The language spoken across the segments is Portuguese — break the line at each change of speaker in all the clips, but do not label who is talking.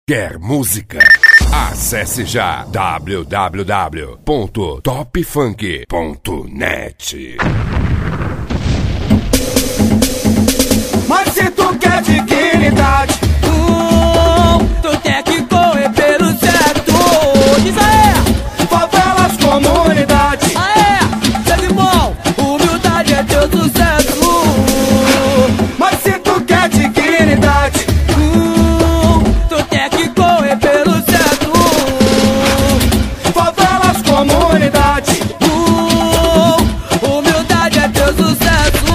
Quer música? Acesse já www.topfunk.net.
Mas se tu quer dignidade,
tu tem que correr pelo certo. Diz aí,
favelas, comunidades.
aê, segue bom, humildade é teu sucesso.
Mas se tu quer dignidade,
Tu tem que correr pelo certo.
favelas, comunidades.
Humildade é teu sucesso.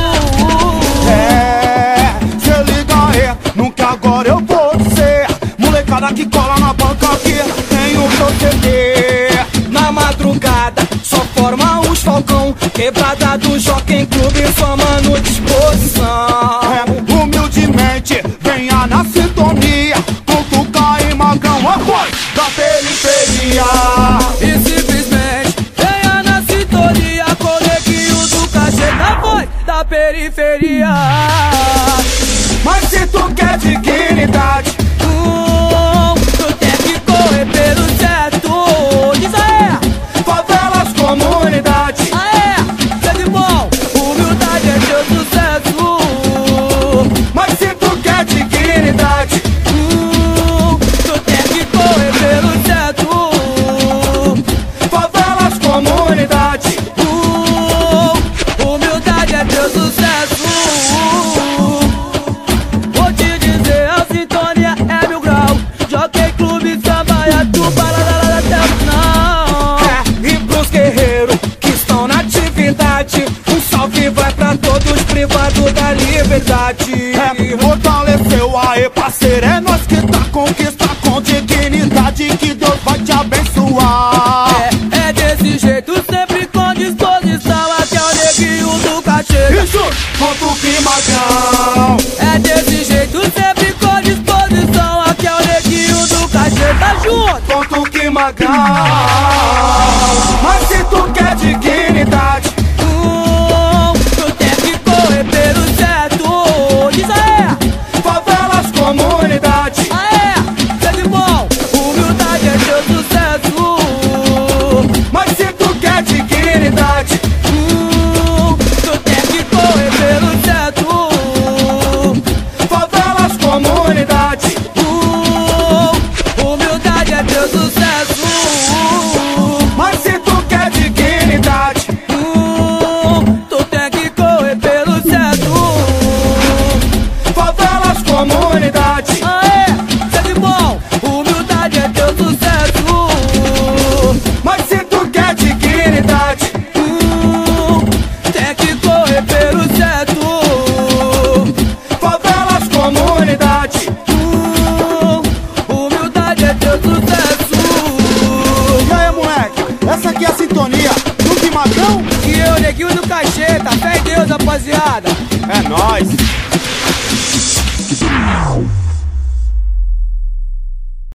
Se liga aí, nunca agora eu vou ser molecada que cola na banca aqui, tem o proceder.
Na madrugada, só forma os falcão. Quebrada do Jockey Clube, só mano disposição.
Humildemente, venha na sintonia com Tuca e Magrão, a voz da periferia.
E simplesmente venha na sintonia com o neguinho do cachê da voz da periferia.
Mas se tu quer dignidade,
Tu tem que correr pelo certo. Diz aí,
favelas, comunidades.
aê, segue bom, humildade é teu sucesso.
Mas se tu quer dignidade,
Tu tem que correr pelo certo.
favelas, comunidades.
Humildade é teu sucesso. Vou te dizer, a sintonia é 1000 graus. Jockey Clube, samba e a tuba, lá até o final.
E pros guerreiros que estão na atividade, um salve vai pra todos privados da liberdade. Fortaleceu aí, parceiro, é nós que tá conquista com dignidade, que Deus vai te abençoar.
É desse jeito, sempre com disposição. Até o neguinho do cachê.
Isso, contra o Magrão.
É desse jeito, sempre com disposição. Aqui é o neguinho do cachê, tá junto.
Contra o Magrão. Mas se tu quer dignidade,
Tu tem que correr pelo certo. Diz aí,
favelas, comunidades.
aê, segue bom, humildade é teu sucesso.
Mas se tu quer dignidade,
Tu tem que correr pelo certo.
favelas, comunidades.
Humildade é teu sucesso.
Mas se tu quer dignidade,
Tu tem que correr pelo certo.
favelas, comunidades.
Aê, segue bom, humildade é teu sucesso.
Mas se tu quer dignidade,
Tem que correr pelo certo.
favelas, comunidades.
Humildade é teu sucesso.
E aí, moleque, essa aqui é a sintonia do Magrão.
E eu, neguinho do cachê, tá fé em Deus, rapaziada.
É nóis.